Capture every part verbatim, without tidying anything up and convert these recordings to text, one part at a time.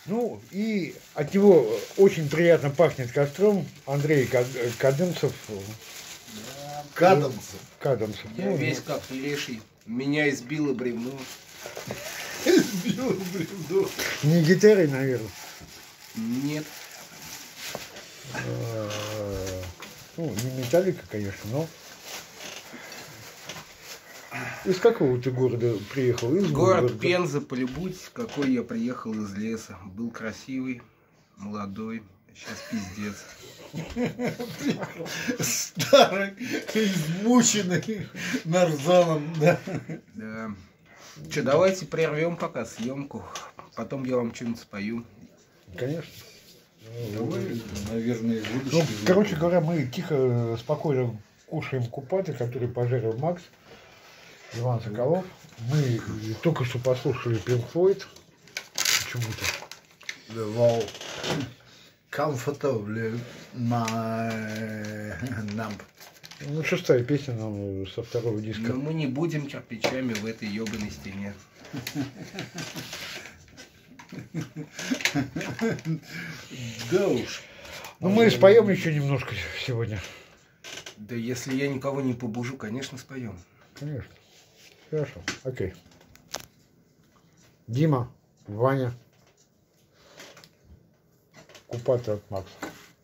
Ну, и от него очень приятно пахнет костром Андрей Кадымцев. Кадымцев. Кадымцев. Я ну, весь как леший. Меня избило бревно. Избило бревно. Не гитарой, наверное? Нет. Ну, не металлика, конечно, но... Из какого ты города приехал? Из Город города? Пенза, полюбуйтесь, какой я приехал из леса. Был красивый, молодой, сейчас пиздец. Старый, измученный нарзаном, да. Да. Че, давайте прервем пока съемку, потом я вам что-нибудь спою. Конечно. Давай, наверное, ну, короче говоря, мы тихо, спокойно кушаем купаты, который пожарил Макс, Иван Соколов. Мы только что послушали Pink Floyd. Почему-то. The wall comfortably numb. Ну, шестая песня нам со второго диска. Но мы не будем кирпичами в этой ебаной стене. Да уж. Ну, мы споем еще немножко сегодня. Да если я никого не побужу, конечно, споем. Конечно. Хорошо. Окей. Дима, Ваня. Купаты от Макса.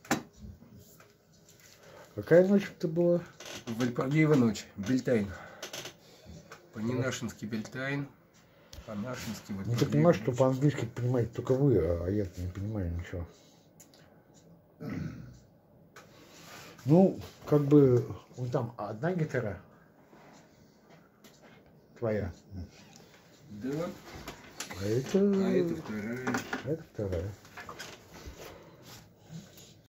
Какая ночь-то была? Вальпургиева ночь. Бельтайн. По-ненашински Бельтайн. По-нашински Ну, ты понимаешь, что по-английски понимаете только вы, а я не понимаю ничего. Ну, как бы, вон там одна гитара твоя. Да. А это... А это вторая. Это вторая.